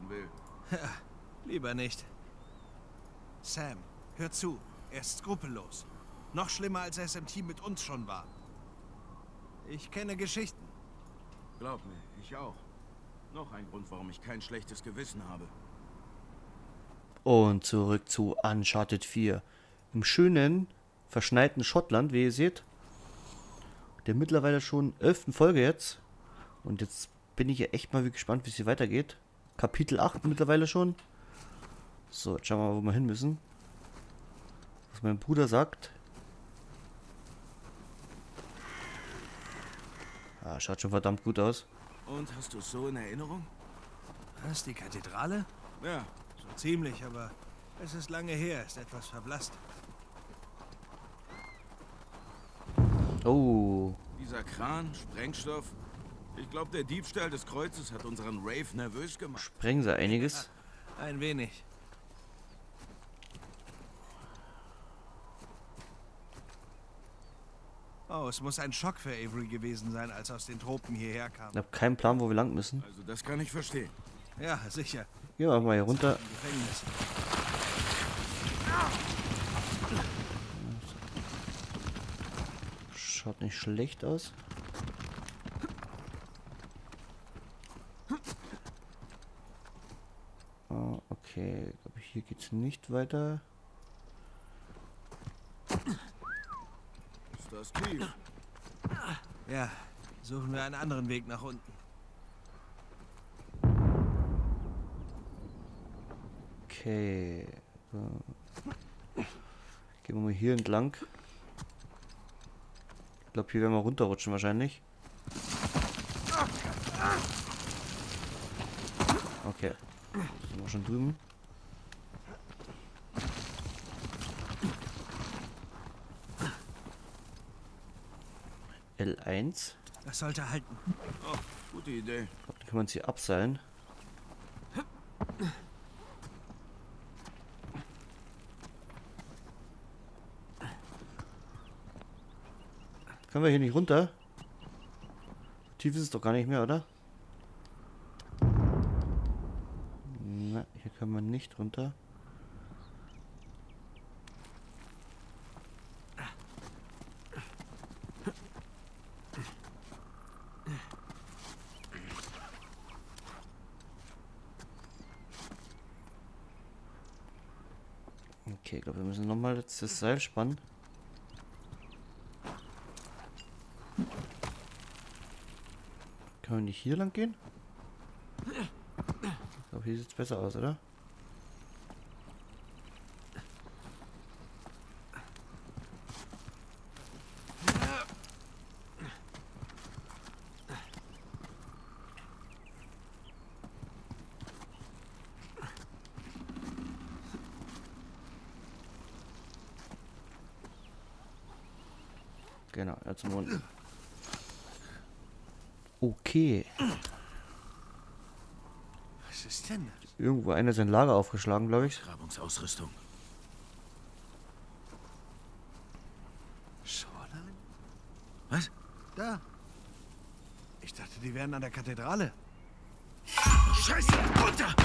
töten will. Ja, lieber nicht. Sam, hör zu. Er ist skrupellos. Noch schlimmer, als er es im Team mit uns schon war. Ich kenne Geschichten. Glaub mir, ich auch. Noch ein Grund, warum ich kein schlechtes Gewissen habe. Und zurück zu Uncharted 4. Im schönen, verschneiten Schottland, wie ihr seht. Der mittlerweile schon 11. Folge jetzt. Und jetzt bin ich ja echt mal gespannt, wie es hier weitergeht. Kapitel 8 mittlerweile schon. So, jetzt schauen wir mal, wo wir hin müssen. Was mein Bruder sagt. Ah, schaut schon verdammt gut aus. Und hast du es so in Erinnerung? Was, die Kathedrale? Ja. So ziemlich, aber es ist lange her, ist etwas verblasst. Oh. Dieser Kran, Sprengstoff. Ich glaube, der Diebstahl des Kreuzes hat unseren Rave nervös gemacht. Sprengen sie einiges. Ein wenig. Oh, es muss ein Schock für Avery gewesen sein, als er aus den Tropen hierher kam. Ich habe keinen Plan, wo wir lang müssen. Also das kann ich verstehen. Ja, sicher. Gehen wir mal hier runter. Im Gefängnis. Schaut nicht schlecht aus. Ah, okay. Ich glaube, hier geht's nicht weiter. Ist das tief? Ja, suchen wir einen anderen Weg nach unten. Okay. So. Gehen wir mal hier entlang. Ich glaube, hier werden wir runterrutschen wahrscheinlich. Okay. Sind wir schon drüben. L1. Das sollte halten. Oh, gute Idee. Ich glaube, da kann man sie abseilen. Können wir hier nicht runter? Tief ist es doch gar nicht mehr, oder? Na, hier kann man nicht runter. Okay, ich glaube, wir müssen nochmal jetzt das Seil spannen. Können wir nicht hier lang gehen? Ich glaube, hier sieht es besser aus, oder? Genau, jetzt zum unten. Okay. Was ist denn? Irgendwo einer sein Lager aufgeschlagen, glaube ich. Grabungsausrüstung. Shoreline? Was? Da. Ich dachte, die wären an der Kathedrale. Scheiße! Runter!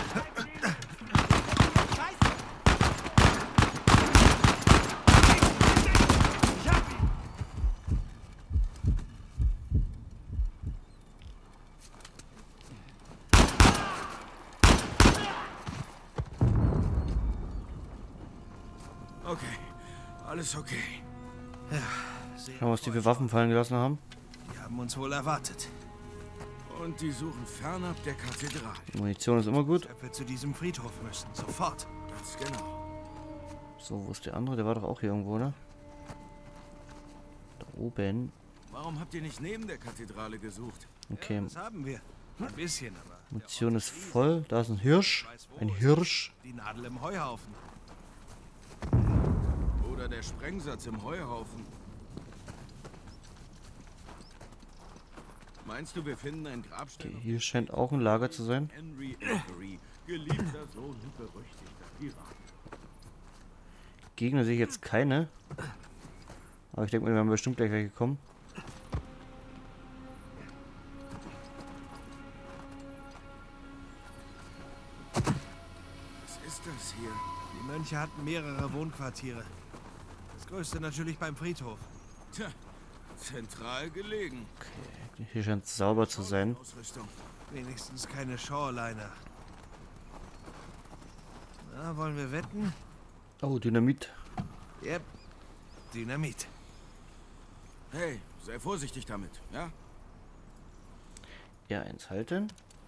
Okay, alles okay. Ja, sehr Schauen wir, was die für Waffen fallen gelassen haben. Die haben uns wohl erwartet. Und die suchen fernab der Kathedrale. Die Munition ist immer gut. Ob wir zu diesem Friedhof müssen. Sofort. Ganz genau. So, wo ist der andere? Der war doch auch hier irgendwo, oder? Da oben. Warum habt ihr nicht neben der Kathedrale gesucht? Okay, Das haben wir. Ein bisschen, aber... Munition ist voll. Da ist ein Hirsch. Ein Hirsch. Die Nadel im Heuhaufen. Oder der Sprengsatz im Heuhaufen. Meinst du, wir finden einen Grabstein? Okay, hier scheint auch ein Lager zu sein. Henry Avery, geliebter Sohn und berüchtigter Pirat. Gegner sehe ich jetzt keine. Aber ich denke mal, wir haben bestimmt gleich welche kommen. ist das hier? Die Mönche hatten mehrere Wohnquartiere. Das größte natürlich beim Friedhof. Tja, zentral gelegen. Okay, hier scheint es sauber zu sein. Ausrüstung. Wenigstens keine Shoreliner. Na, wollen wir wetten? Oh, Dynamit. Yep. Dynamit. Hey, sei vorsichtig damit, ja? R1 halten.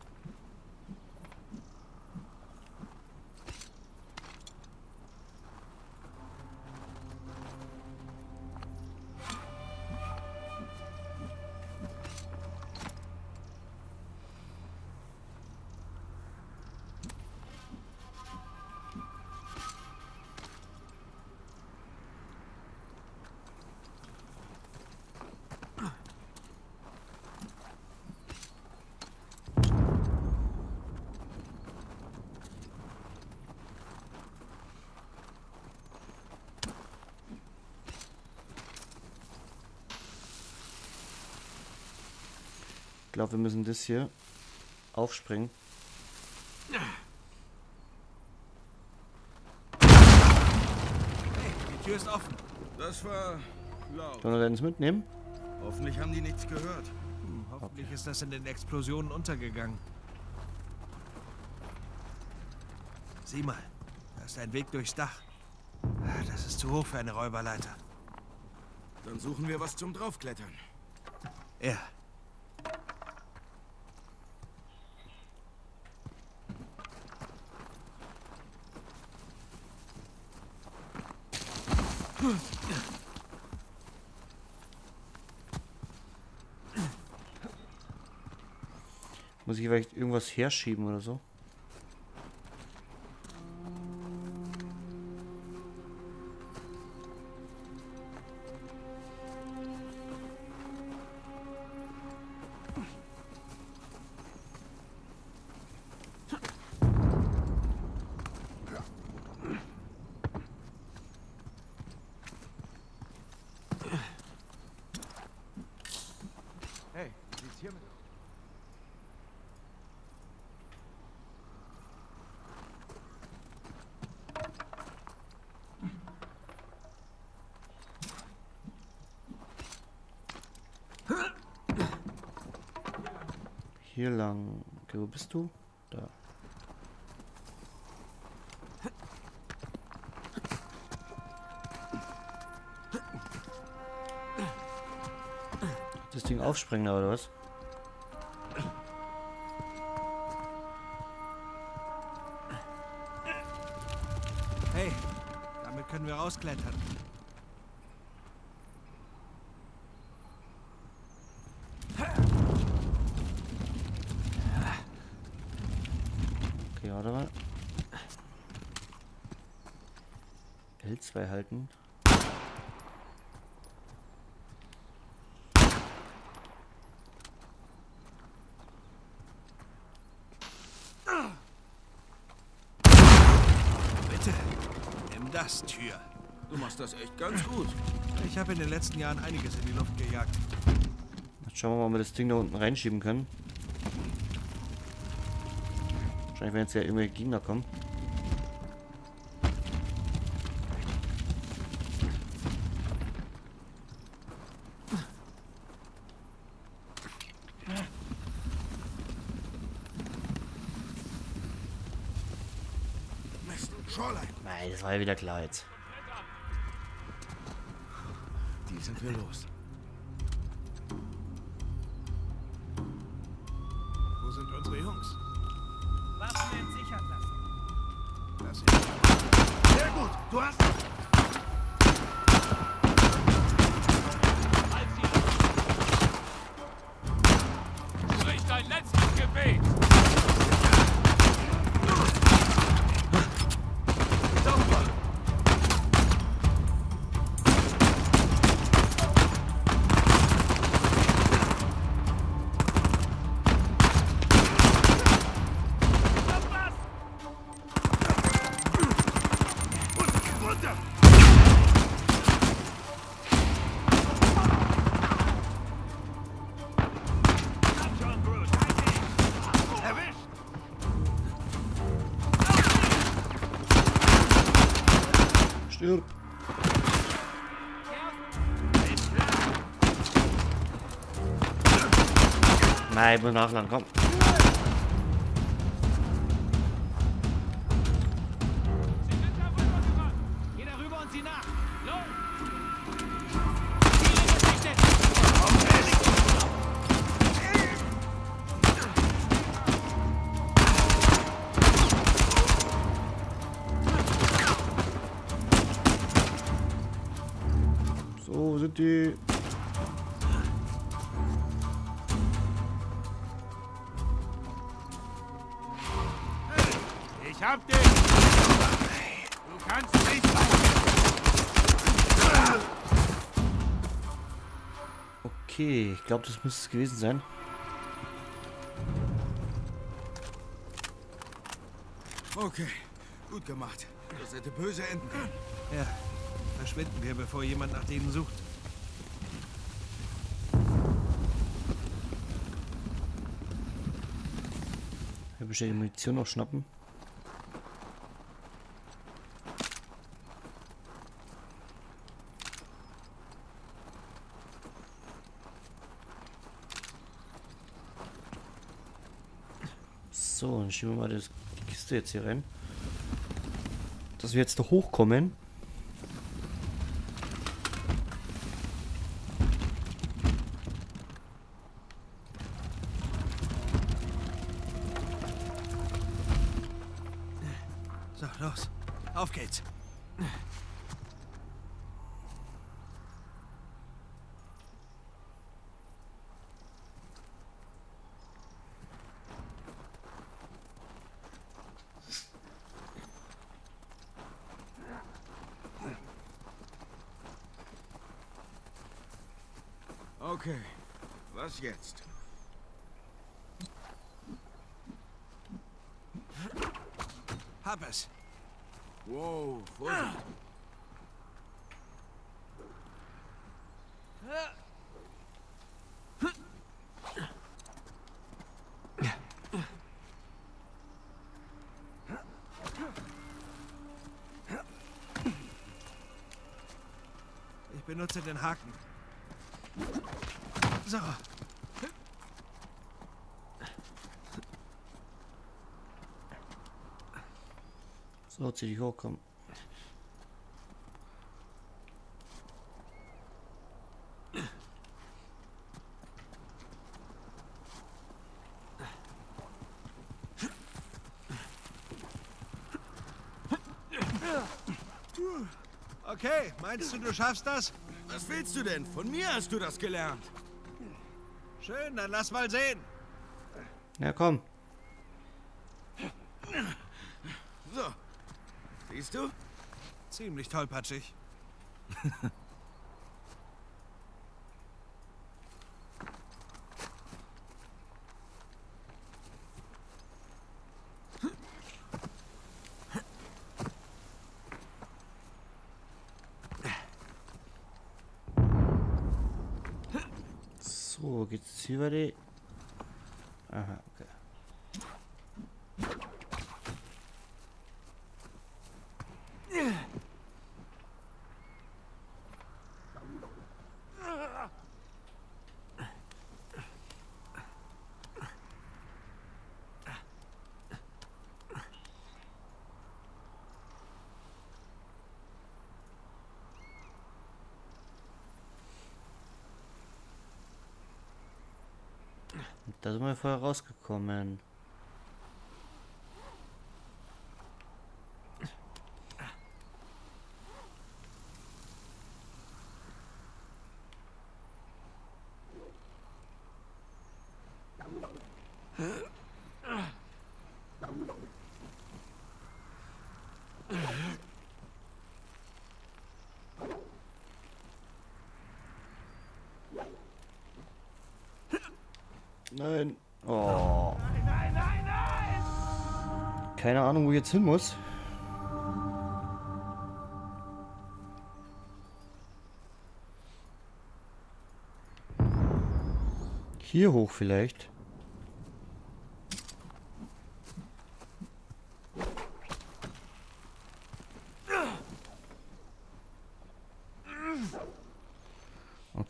Ich glaube, wir müssen das hier aufspringen. Hey, die Tür ist offen. Das war laut. Können wir das mitnehmen? Hoffentlich haben die nichts gehört. Hoffentlich ist das in den Explosionen untergegangen. Sieh mal, da ist ein Weg durchs Dach. Das ist zu hoch für eine Räuberleiter. Dann suchen wir was zum Draufklettern. Ja. Muss ich vielleicht irgendwas herschieben oder so? Hey, wie sieht's hier mit? Hier lang. Okay, wo bist du? Da. Das Ding aufspringen oder was? Hey, damit können wir rausklettern. Okay, warte mal. L2 halten. Bitte, nimm das Tür. Du machst das echt ganz gut. Ich habe in den letzten Jahren einiges in die Luft gejagt. Jetzt schauen wir mal, ob wir das Ding da unten reinschieben können. Wahrscheinlich werden jetzt ja irgendwelche Gegner kommen. Mist, Shoreline. Nein, das war ja wieder klar jetzt. Die sind wir los. Wo sind unsere Jungs? Waffen entsichern lassen. Das ist... Sehr gut, du hast... Sprich dein letztes Gebet! Sauber. Runter! Stirb. Nein, ich muss nachladen, komm. Sie sind da rübergerannt. Geh da rüber und sieh nach. Los! Ziele gesichtet. So, wo sind die? Ich hab dich! Du kannst nicht! Okay, ich glaube, das müsste es gewesen sein. Okay, gut gemacht. Das hätte böse enden können. Ja, verschwinden wir, bevor jemand nach denen sucht. Wir bestellen die Munition noch schnappen. So, dann schieben wir mal die Kiste jetzt hier rein. Dass wir jetzt da hochkommen. So, los. Auf geht's. Okay, was jetzt? Hab es. Wow, Vorsicht. Ich benutze den Haken. So. So, zieh dich hoch, komm. Okay, meinst du schaffst das? Was willst du denn? Von mir hast du das gelernt. Schön, dann lass mal sehen. Ja, komm. So, siehst du? Ziemlich tollpatschig. So, geht's jetzt hier weiter? Aha, okay. Da sind wir vorher rausgekommen. Nein. Oh. Nein, nein, nein! Keine Ahnung, wo ich jetzt hin muss. Hier hoch vielleicht.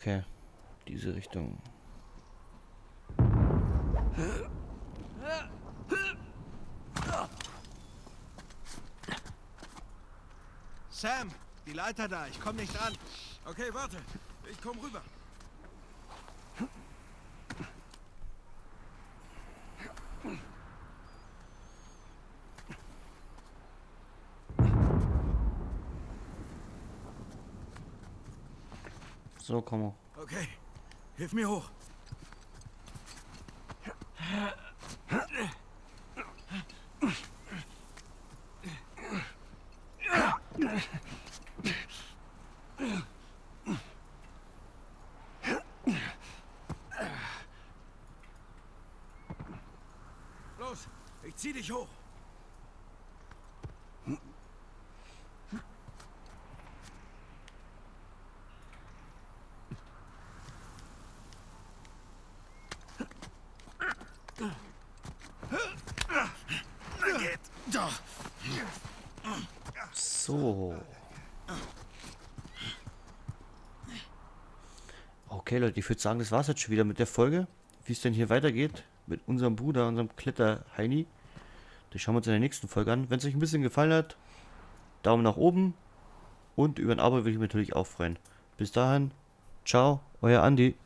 Okay. Diese Richtung. Sam, die Leiter da, ich komm nicht ran. Okay, warte. Ich komm rüber. So, komm mal. Okay, hilf mir hoch. Los, ich zieh dich hoch. Geht doch. So. Okay, Leute, ich würde sagen, das war's jetzt schon wieder mit der Folge. Wie es denn hier weitergeht mit unserem Bruder, unserem Kletter-Heini. Das schauen wir uns in der nächsten Folge an. Wenn es euch ein bisschen gefallen hat, Daumen nach oben. Und über ein Abo würde ich mich natürlich auch freuen. Bis dahin, ciao, euer Andi.